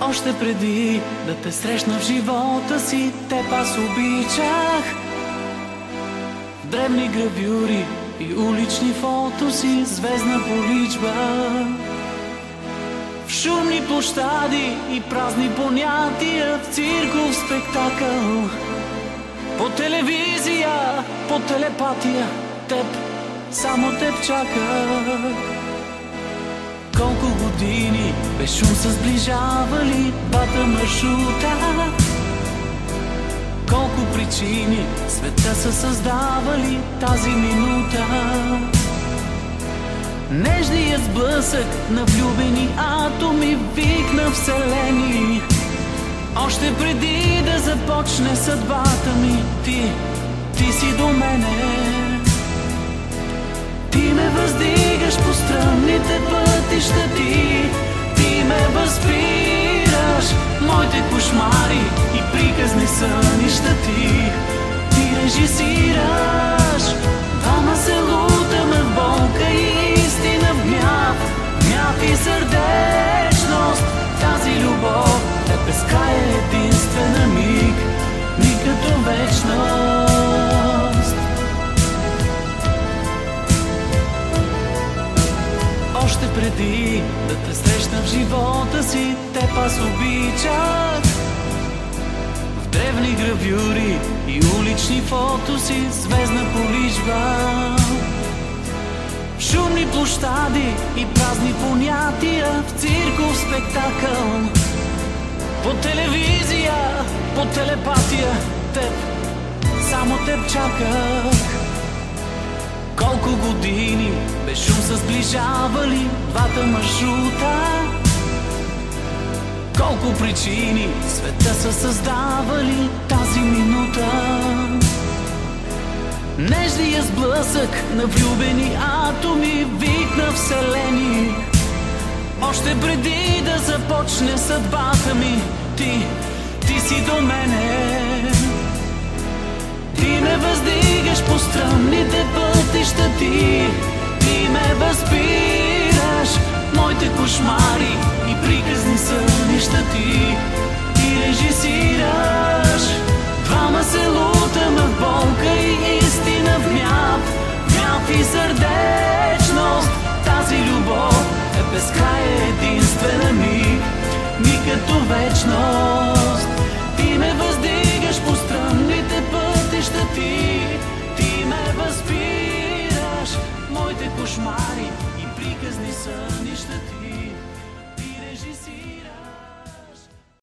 Още преди да те срещна в живота си, теб аз обичах. В древни гравюри и улични фотоси, звездна поличба. В шумни площади и празни понятия, в цирков спектакъл. По телевизия, по телепатия, теб, само теб чаках. Колко години без шум са сближавали двата маршрута. Колко причини света са създавали тази минута. Нежният сблъсък на влюбени атоми, вик на вселени. Още преди да започне съдбата ми, ти си до мене. Ти ме въздигаш по стръмните пътища, ти ме възпираш. Моите кошмари и приказни сънища, ти режисираш. Двама се лутаме в болка и истина, в гняв и сърдечност. Тази любов е безкрай, единствена миг като вечност. Още преди да те срещна в живота си, теб аз обичах. В древни гравюри и улични фотоси, звездна поличба. В шумни площади и празни понятия, в цирков спектакъл. По телевизия, по телепатия, теб, само теб чаках. Колко години без шум са сближавали двата маршрута. Колко причини света са създавали тази минута. Нежният сблъсък на влюбени атоми, вик на вселени. Още преди да започне съдбата ми, ти си до мене. Ти ме въздигаш по стръмните пътища, ти ме възпираш. Моите кошмари и приказни сънища, ти режисираш. Двама се лутаме в болка и истина, в гняв и сърдечност. Тази любов е безкрай, единствена миг като вечност. Ти ме въздигаш по стръмните пътища, ти ме възпираш. Моите кошмари и приказни сънища, ти режисираш.